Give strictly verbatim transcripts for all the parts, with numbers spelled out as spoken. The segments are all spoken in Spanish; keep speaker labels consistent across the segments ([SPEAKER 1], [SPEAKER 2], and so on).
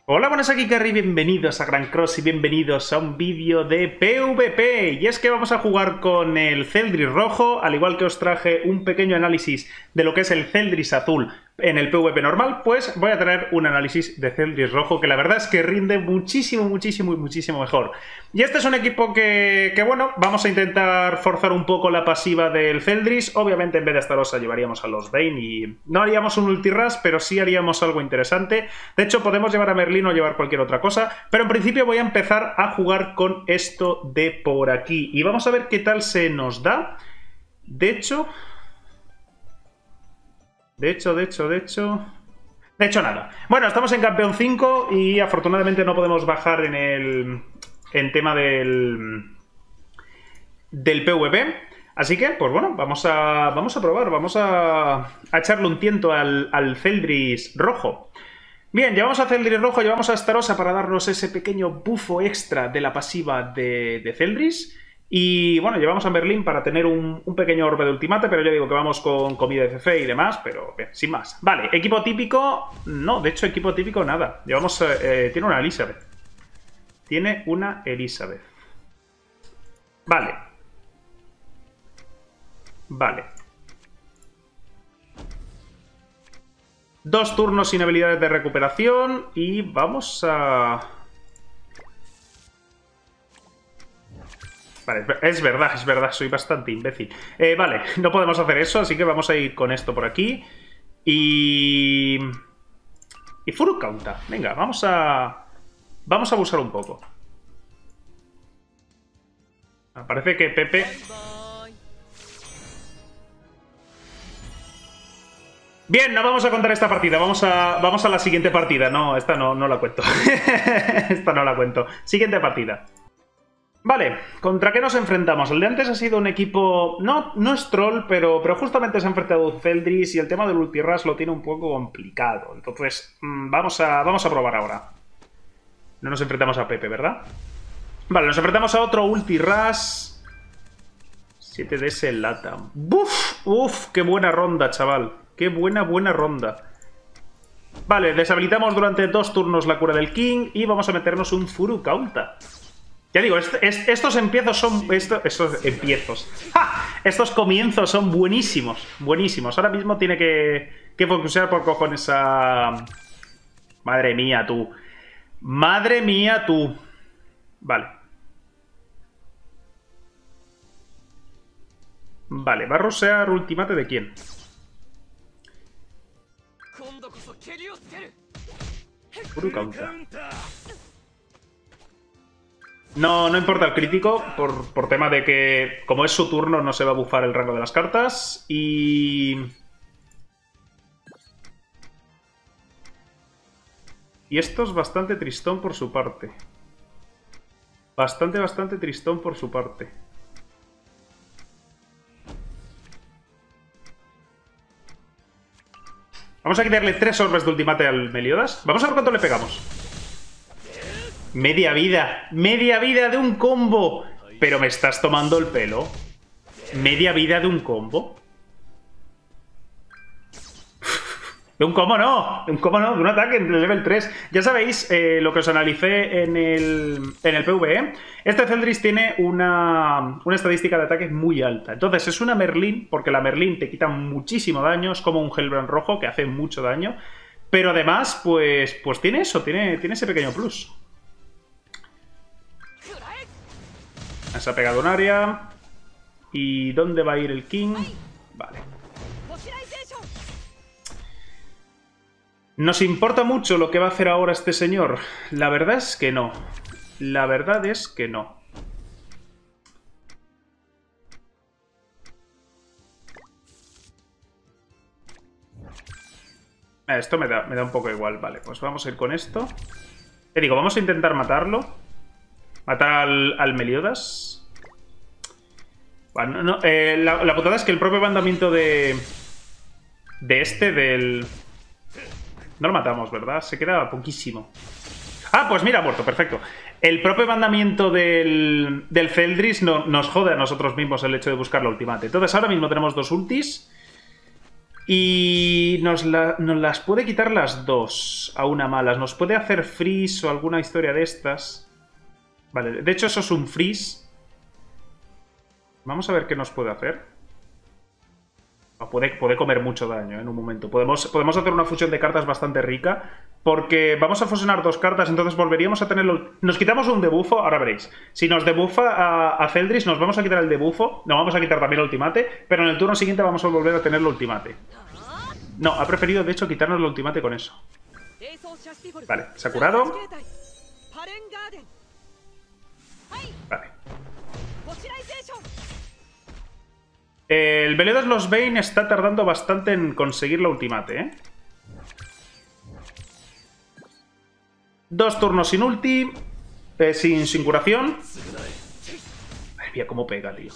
[SPEAKER 1] Hola, buenas, aquí Kerry, bienvenidos a Grand Cross y bienvenidos a un vídeo de PvP. Y es que vamos a jugar con el Celdris rojo, al igual que os traje un pequeño análisis de lo que es el Celdris azul en el PvP normal, pues voy a traer un análisis de Celdris rojo que la verdad es que rinde muchísimo, muchísimo y muchísimo mejor. Y este es un equipo que, que, bueno, vamos a intentar forzar un poco la pasiva del Celdris. Obviamente en vez de Astarosa llevaríamos a los Bane y no haríamos un Ultiras, pero sí haríamos algo interesante. De hecho, podemos llevar a Merlin o llevar cualquier otra cosa, pero en principio voy a empezar a jugar con esto de por aquí. Y vamos a ver qué tal se nos da. De hecho... De hecho, de hecho, de hecho... De hecho, nada. Bueno, estamos en campeón cinco y afortunadamente no podemos bajar en el... En tema del... Del PvP. Así que, pues bueno, vamos a, vamos a probar. Vamos a, a echarle un tiento al, al Celdris rojo. Bien, llevamos a Celdris rojo, llevamos a Astarosa para darnos ese pequeño bufo extra de la pasiva de, de Celdris. Y bueno, llevamos a Merlin para tener un, un pequeño orbe de ultimate, pero ya digo que vamos con comida de C C y demás, pero bien, sin más. Vale, equipo típico... No, de hecho equipo típico nada. Llevamos... Eh, tiene una Elizabeth. Tiene una Elizabeth. Vale. Vale. Dos turnos sin habilidades de recuperación y vamos a... Vale, es verdad, es verdad, soy bastante imbécil. Eh, vale, no podemos hacer eso, así que vamos a ir con esto por aquí. Y... Y Furukaunta. Venga, vamos a... Vamos a abusar un poco. Me parece que Pepe... Bien, no vamos a contar esta partida, vamos a, vamos a la siguiente partida. No, esta no, no la cuento. Esta no la cuento. Siguiente partida. Vale, ¿contra qué nos enfrentamos? El de antes ha sido un equipo... No, no es troll, pero, pero justamente se ha enfrentado a Celdris y el tema del Ultiras lo tiene un poco complicado. Entonces, mmm, vamos, a, vamos a probar ahora. No nos enfrentamos a Pepe, ¿verdad? Vale, nos enfrentamos a otro Ultiras. siete D S Latam. ¡Buf! ¡Uf! ¡Qué buena ronda, chaval! ¡Qué buena, buena ronda! Vale, deshabilitamos durante dos turnos la cura del King y vamos a meternos un Furukaunta. Ya digo, est est estos empiezos son... Esto, estos empiezos. ¡Ja! Estos comienzos son buenísimos. Buenísimos. Ahora mismo tiene que, que focusar por cojones a... Madre mía, tú. Madre mía, tú. Vale. Vale, ¿va a rosear ultimate de quién? Furukaunta. No, no importa el crítico, por, por tema de que, como es su turno, no se va a bufar el rango de las cartas. Y... Y esto es bastante tristón por su parte. Bastante, bastante tristón por su parte. Vamos a quitarle tres orbes de ultimate al Meliodas. Vamos a ver cuánto le pegamos. Media vida. Media vida de un combo. Pero me estás tomando el pelo. Media vida de un combo. De un combo no. De un combo no. De un ataque en level tres. Ya sabéis eh, lo que os analicé en el, en el PvE. Este Celdris tiene una, una estadística de ataque muy alta. Entonces es una Merlin, porque la Merlin te quita muchísimo daño. Es como un Hellbrand rojo que hace mucho daño. Pero además, pues, pues tiene eso. Tiene, tiene ese pequeño plus. Se ha pegado un área. ¿Y dónde va a ir el King? Vale. ¿Nos importa mucho lo que va a hacer ahora este señor? La verdad es que no. La verdad es que no. Esto me da, me da un poco igual. Vale, pues vamos a ir con esto. Te digo, vamos a intentar matarlo. Matar al, al Meliodas. Bueno, no, eh, la, la putada es que el propio mandamiento de... De este, del... No lo matamos, ¿verdad? Se queda poquísimo. Ah, pues mira, ha muerto, perfecto. El propio mandamiento del, del Celdris no, nos jode a nosotros mismos el hecho de buscar la ultimate. Entonces ahora mismo tenemos dos ultis. Y nos, la, nos las puede quitar las dos a una malas. Nos puede hacer freeze o alguna historia de estas. Vale, de hecho eso es un freeze. Vamos a ver qué nos puede hacer. Puede, puede comer mucho daño, ¿eh? En un momento. Podemos, podemos hacer una fusión de cartas bastante rica. Porque vamos a fusionar dos cartas, entonces volveríamos a tenerlo. Nos quitamos un debufo, ahora veréis. Si nos debufa a, a Feldris, nos vamos a quitar el debufo. Nos vamos a quitar también el ultimate. Pero en el turno siguiente vamos a volver a tener el ultimate. No, ha preferido de hecho quitarnos el ultimate con eso. Vale, se ha curado. Vale. El Beledos Los Bane está tardando bastante en conseguir la ultimate, ¿eh? Dos turnos sin ulti, eh, sin, sin curación. Madre mía, cómo pega, tío.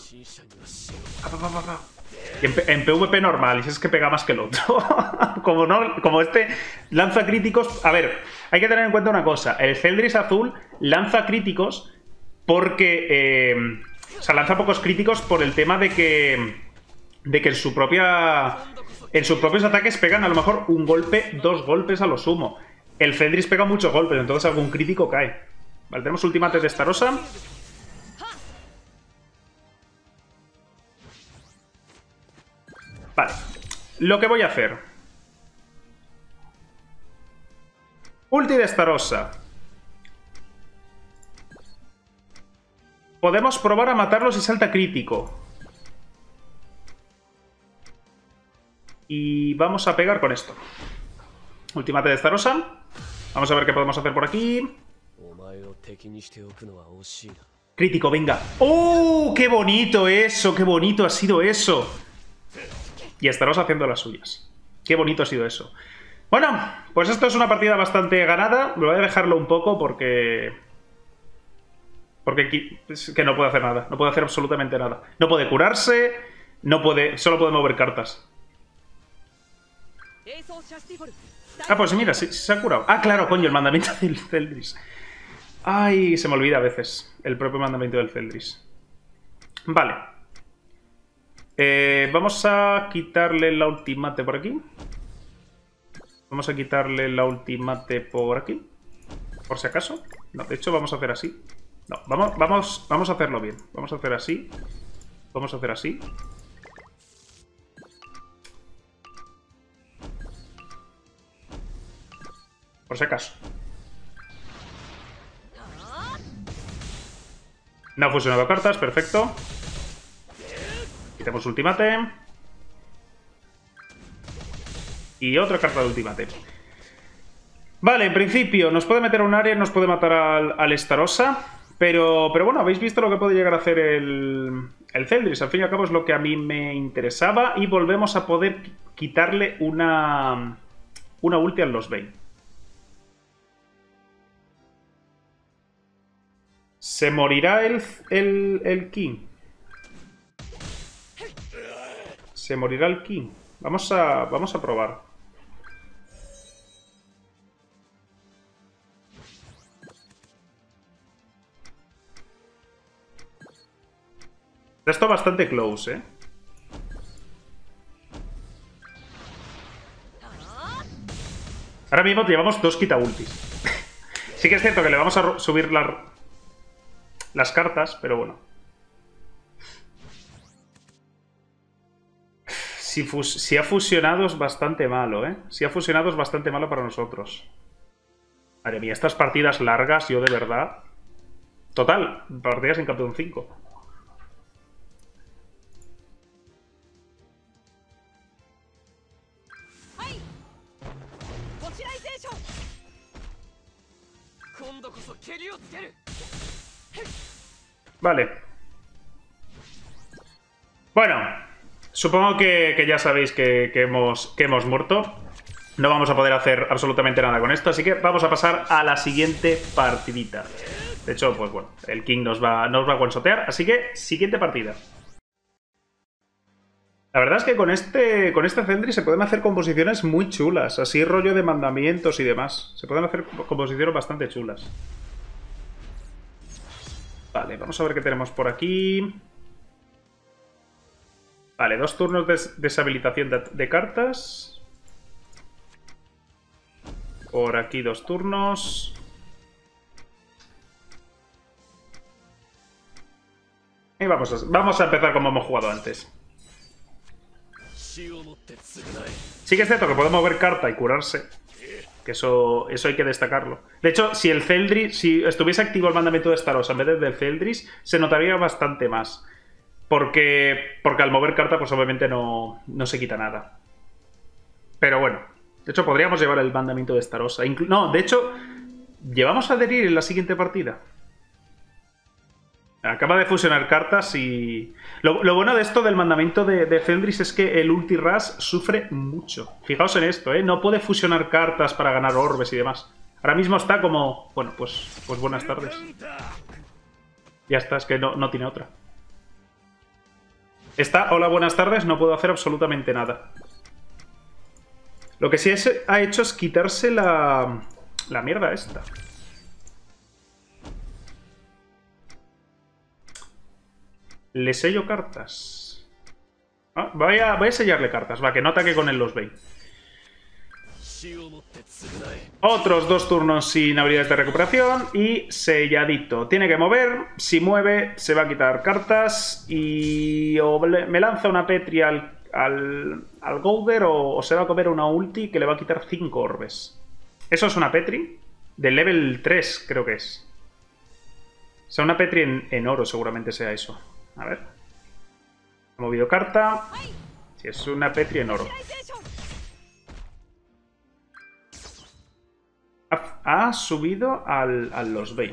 [SPEAKER 1] Y en, en PvP normal, y es que pega más que el otro. como, no, como este lanza críticos... A ver, hay que tener en cuenta una cosa. El Feldris azul lanza críticos porque... Eh, o sea, lanza pocos críticos por el tema de que... De que en su propia... En sus propios ataques pegan a lo mejor un golpe, dos golpes a lo sumo. El Feldris pega muchos golpes, entonces algún crítico cae. Vale, tenemos ultimate de Starossa. Vale. Lo que voy a hacer. Ulti de Starossa. Podemos probar a matarlo si salta crítico. Y vamos a pegar con esto. Ultimate de Starossa. Vamos a ver qué podemos hacer por aquí. Crítico, venga. ¡Oh! ¡Qué bonito eso! ¡Qué bonito ha sido eso! Y Starossa haciendo las suyas. ¡Qué bonito ha sido eso! Bueno, pues esto es una partida bastante ganada. Voy a dejarlo un poco porque... Porque es que no puede hacer nada. No puede hacer absolutamente nada. No puede curarse. No puede... Solo puede mover cartas. Ah, pues mira, se, se ha curado. Ah, claro, coño, el mandamiento del Feldris. Ay, se me olvida a veces el propio mandamiento del Feldris. Vale. Eh, vamos a quitarle la ultimate por aquí. Vamos a quitarle la ultimate por aquí. Por si acaso. No, de hecho vamos a hacer así. No, vamos, vamos, vamos a hacerlo bien. Vamos a hacer así. Vamos a hacer así. Por si acaso. No ha fusionado cartas, perfecto. Quitamos ultimate. Y otra carta de ultimate. Vale, en principio nos puede meter a un área, nos puede matar al, al Starossa. Pero, pero bueno, habéis visto lo que puede llegar a hacer el, el Feldris. Al fin y al cabo es lo que a mí me interesaba. Y volvemos a poder quitarle una, una ulti al Los Bane. ¿Se morirá el, el, el King? ¿Se morirá el King? Vamos a, vamos a probar. Esto bastante close, ¿eh? Ahora mismo llevamos dos quita ultis. Sí que es cierto que le vamos a subir la... las cartas, pero bueno. Si, si ha fusionado es bastante malo, ¿eh? Si ha fusionado es bastante malo para nosotros. Madre mía, estas partidas largas, yo de verdad... Total, partidas en campeón cinco. Vale. Bueno, supongo que, que ya sabéis que, que, hemos, que hemos muerto. No vamos a poder hacer absolutamente nada con esto, así que vamos a pasar a la siguiente partidita. De hecho, pues bueno, el King nos va, nos va a one-shotear, así que siguiente partida. La verdad es que con este, con este Feldris se pueden hacer composiciones muy chulas, así rollo de mandamientos y demás. Se pueden hacer composiciones bastante chulas. Vale, vamos a ver qué tenemos por aquí. Vale, dos turnos de deshabilitación de, de cartas. Por aquí dos turnos. Y vamos a, vamos a empezar como hemos jugado antes. Sí que es cierto que puede mover carta y curarse. Que eso, eso hay que destacarlo. De hecho, si el Celdris, si estuviese activo el mandamiento de Staros en vez del Celdris, se notaría bastante más. Porque, porque al mover carta, pues obviamente no, no se quita nada. Pero bueno, de hecho podríamos llevar el mandamiento de Starosa. Inclu no, de hecho, llevamos a adherir en la siguiente partida. Acaba de fusionar cartas y... Lo, lo bueno de esto del mandamiento de, de Celdris es que el Ulti Rush sufre mucho. Fijaos en esto, ¿eh? No puede fusionar cartas para ganar orbes y demás. Ahora mismo está como... Bueno, pues, pues buenas tardes. Ya está, es que no, no tiene otra. Está, hola, buenas tardes, no puedo hacer absolutamente nada. Lo que sí es, ha hecho es quitarse la, la mierda esta. Le sello cartas. Ah, voy, a, voy a sellarle cartas, va, que no ataque con él los Bane. Otros dos turnos sin habilidades de recuperación y selladito. Tiene que mover, si mueve se va a quitar cartas y o me lanza una Petri al, al, al Golder o, o se va a comer una ulti que le va a quitar cinco orbes. Eso es una Petri de level tres, creo que es. O sea, una Petri en, en oro seguramente sea eso. A ver. Ha movido carta. Si es una Petri en oro. Ha, ha subido al, a los Bane.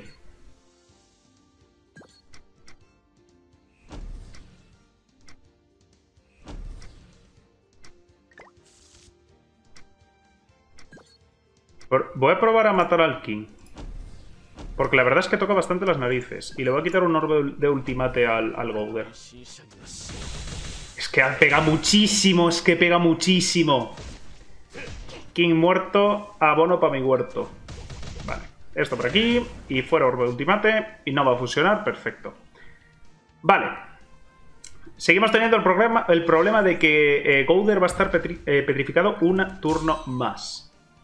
[SPEAKER 1] Por, voy a probar a matar al King. Porque la verdad es que toca bastante las narices. Y le voy a quitar un orbe de ultimate al, al Golder. Es que pega muchísimo, es que pega muchísimo. King muerto, abono para mi huerto. Vale, esto por aquí. Y fuera orbe de ultimate. Y no va a fusionar, perfecto. Vale. Seguimos teniendo el problema, el problema de que eh, Golder va a estar petri eh, petrificado un turno más.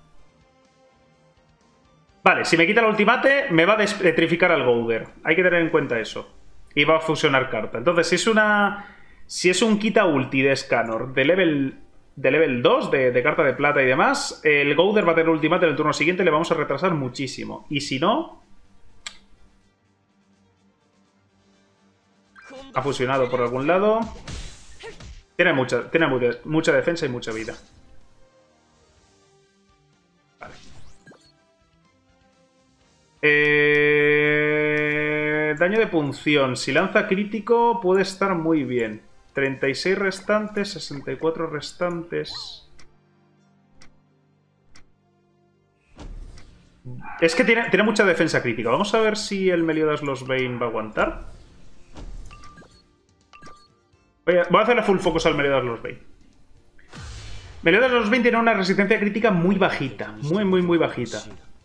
[SPEAKER 1] Vale, si me quita el ultimate, me va a despetrificar al Golder. Hay que tener en cuenta eso. Y va a fusionar carta. Entonces, si es una. Si es un quita ulti de Scanor de level. De level dos, de, de carta de plata y demás, el Golder va a tener ultimate en el turno siguiente, le vamos a retrasar muchísimo. Y si no. Ha fusionado por algún lado. Tiene mucha, tiene mucha, mucha defensa y mucha vida. Eh, daño de punción. Si lanza crítico puede estar muy bien. treinta y seis restantes, sesenta y cuatro restantes. Es que tiene, tiene mucha defensa crítica. Vamos a ver si el Meliodas Los Bane va a aguantar. Voy a, voy a hacerle full focus al Meliodas Los Bane. Meliodas Los Bane tiene una resistencia crítica muy bajita. Muy, muy, muy bajita.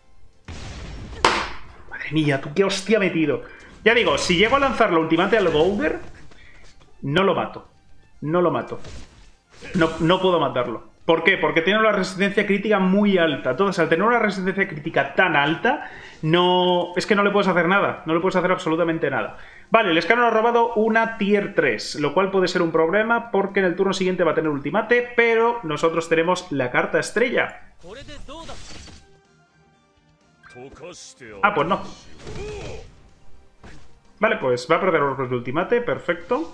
[SPEAKER 1] Madre mía, tú qué hostia metido. Ya digo, si llego a lanzar la ultimate al Golder, no lo mato. No lo mato. No, no puedo matarlo. ¿Por qué? Porque tiene una resistencia crítica muy alta. Entonces, al tener una resistencia crítica tan alta, no es que no le puedes hacer nada. No le puedes hacer absolutamente nada. Vale, el Scanor ha robado una tier tres, lo cual puede ser un problema porque en el turno siguiente va a tener ultimate, pero nosotros tenemos la carta estrella. Ah, pues no. Vale, pues va a perder orbes de ultimate, perfecto.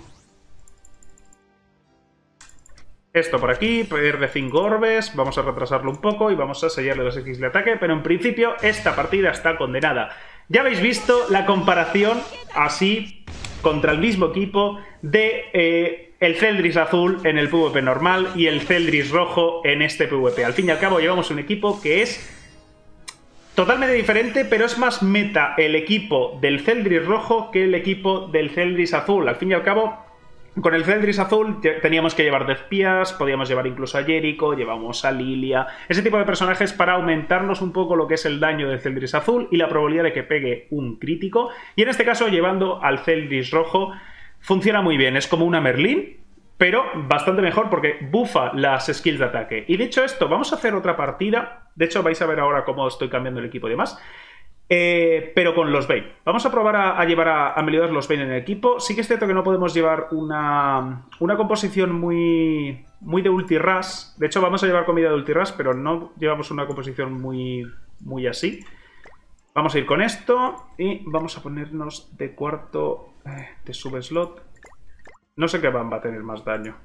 [SPEAKER 1] Esto por aquí, pierde cinco orbes, vamos a retrasarlo un poco y vamos a sellarle los X de ataque, pero en principio esta partida está condenada. Ya habéis visto la comparación así contra el mismo equipo de eh, el Celdris azul en el PvP normal y el Celdris rojo en este PvP. Al fin y al cabo llevamos un equipo que es totalmente diferente, pero es más meta el equipo del Celdris rojo que el equipo del Celdris azul. Al fin y al cabo, con el Celdris azul teníamos que llevar de espías, podíamos llevar incluso a Jericho, llevamos a Lilia, ese tipo de personajes para aumentarnos un poco lo que es el daño del Celdris azul y la probabilidad de que pegue un crítico. Y en este caso, llevando al Celdris rojo, funciona muy bien, es como una Merlín, pero bastante mejor porque bufa las skills de ataque. Y dicho esto, vamos a hacer otra partida. De hecho, vais a ver ahora cómo estoy cambiando el equipo y demás. Eh, pero con los Bane. Vamos a probar a, a llevar a, a Meliodas los Bane en el equipo. Sí que es cierto que no podemos llevar una, una composición muy, muy de ulti rush. De hecho, vamos a llevar comida de ulti rush, pero no llevamos una composición muy, muy así. Vamos a ir con esto y vamos a ponernos de cuarto eh, de subslot. No sé qué van va a tener más daño.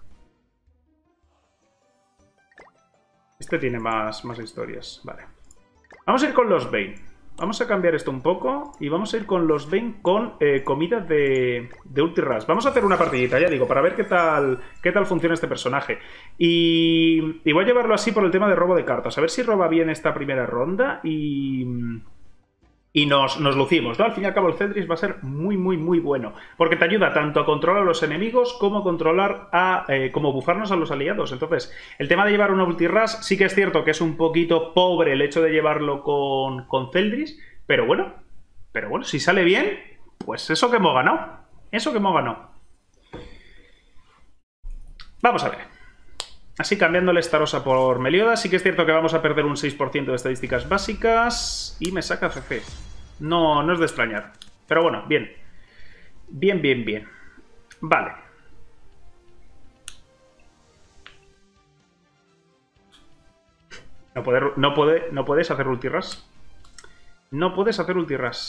[SPEAKER 1] Este tiene más, más historias. Vale. Vamos a ir con los Bane. Vamos a cambiar esto un poco y vamos a ir con los Bane con eh, comida de, de ulti rush. Vamos a hacer una partidita, ya digo, para ver qué tal, qué tal funciona este personaje. Y, y voy a llevarlo así por el tema de robo de cartas. A ver si roba bien esta primera ronda y... Y nos, nos lucimos, ¿no? Al fin y al cabo el Feldris va a ser muy, muy, muy bueno. Porque te ayuda tanto a controlar a los enemigos como a controlar a... Eh, como bufarnos a los aliados. Entonces, el tema de llevar una ulti rush sí que es cierto que es un poquito pobre el hecho de llevarlo con, con Feldris. Pero bueno, pero bueno, si sale bien, pues eso que hemos ganado. Eso que hemos ganado. Vamos a ver. Así cambiándole Starossa por Meliodas, sí que es cierto que vamos a perder un seis por ciento de estadísticas básicas y me saca C C. No, no es de extrañar. Pero bueno, bien. Bien, bien, bien. Vale. No, poder, no, puede, no puedes hacer ulti rush. No puedes hacer ulti rush.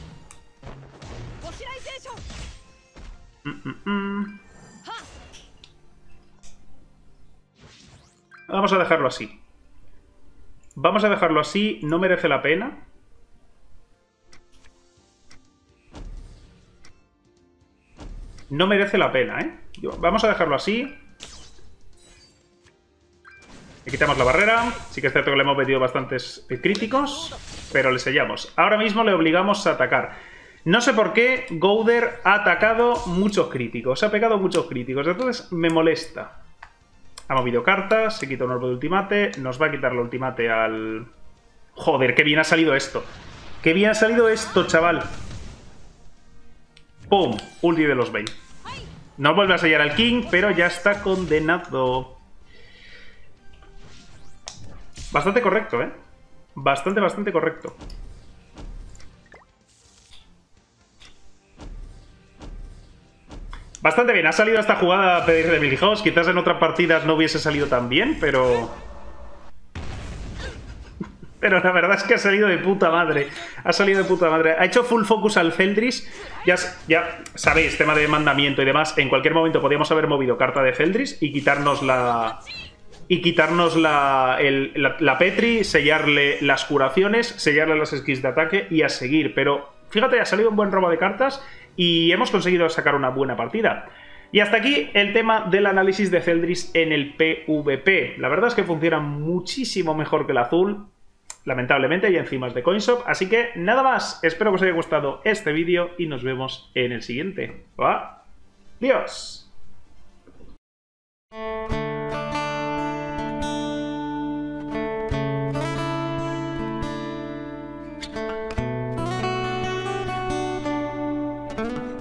[SPEAKER 1] Mm, mm, mm. Vamos a dejarlo así. Vamos a dejarlo así. No merece la pena. No merece la pena, ¿eh? Vamos a dejarlo así. Le quitamos la barrera. Sí que es cierto que le hemos metido bastantes críticos, pero le sellamos. Ahora mismo le obligamos a atacar. No sé por qué Gowther ha atacado muchos críticos. Ha pegado muchos críticos. Entonces me molesta. Ha movido cartas, se quita un orbe de ultimate, nos va a quitar el ultimate al... Joder, qué bien ha salido esto. Qué bien ha salido esto, chaval. ¡Pum! Ulti de los Bane. No vuelve a sellar al King, pero ya está condenado. Bastante correcto, ¿eh? Bastante, bastante correcto. Bastante bien, ha salido esta jugada a pedir de Milhouse. Quizás en otras partidas no hubiese salido tan bien, pero... Pero la verdad es que ha salido de puta madre. Ha salido de puta madre. Ha hecho full focus al Feldris. Ya, ya sabéis, tema de mandamiento y demás. En cualquier momento podíamos haber movido carta de Feldris y quitarnos la... Y quitarnos la, el, la, la Petri, sellarle las curaciones, sellarle las skills de ataque y a seguir. Pero fíjate, ha salido un buen robo de cartas y hemos conseguido sacar una buena partida. Y hasta aquí el tema del análisis de Feldris en el PvP. La verdad es que funciona muchísimo mejor que el azul. Lamentablemente hay enzimas de CoinShop. Así que nada más. Espero que os haya gustado este vídeo y nos vemos en el siguiente. ¡Adiós! Thank you.